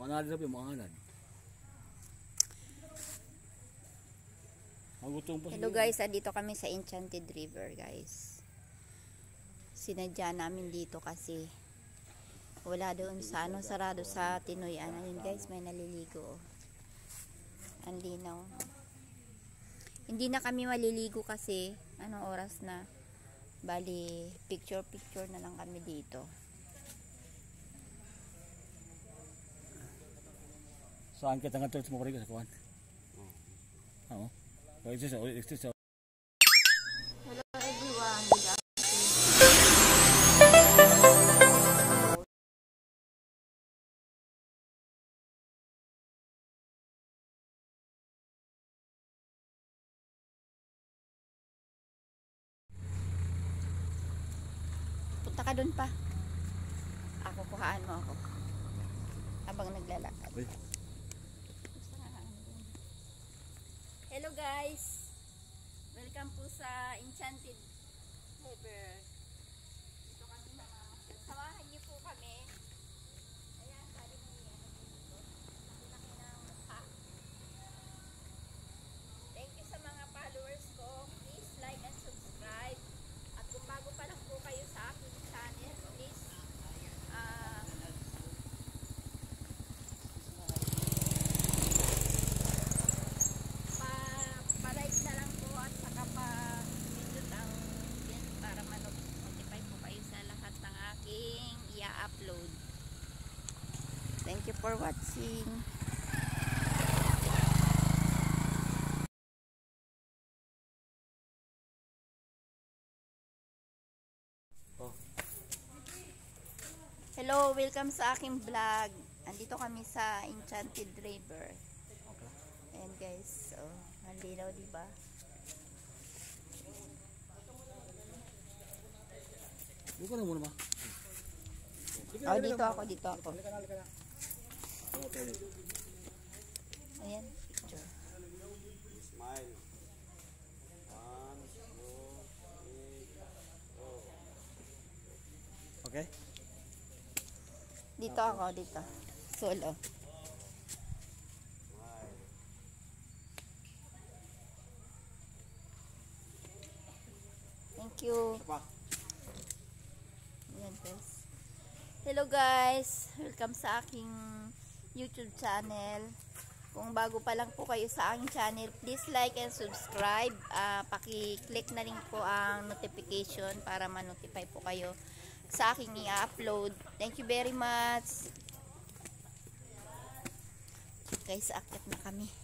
Mangalad na po, mangalad. Hello guys, dito kami sa Enchanted River guys. Sinadya namin dito kasi wala doon sa ano, sarado sa Tinoyan. Ayun guys, may naliligo. Ang linaw. Hindi na kami maliligo kasi anong oras na? Bali, picture na lang kami dito. Saan kita nga tulad mo sa kuwan? Oo. Hello everyone, good afternoon. Punta ka dun pa. Ako, kuhaan mo ako. Habang naglalakad. Hello guys! Welcome po sa Enchanted River. Dito kami mga samahan niyo po kami. Ayan, sabi niyo dito. Laki-laki ng mukha. Thank you sa mga followers ko. Please like and subscribe. At kung bago pa lang po kayo sa aking channel, please pa-like na lang po at saka pa-pindot ang yan para ma-notify po kayo sa lahat ng aking i-upload. Thank you for watching. Hello, welcome sa aking vlog. Andito kami sa Enchanted River. Ayan guys, so ang linaw, diba? Dito na muna ba? Oh, dito ako. Ayan, picture. Smile. 1, 2, 3, go. Okay? Dito ako, solo. Thank you. Ayan guys. Hello guys, welcome sa aking YouTube channel. Kung bago pa lang po kayo sa aking channel, please like and subscribe. Paki-click na rin po ang notification para ma-notify po kayo sa aking i-upload. Thank you very much. Guys, akit na kami.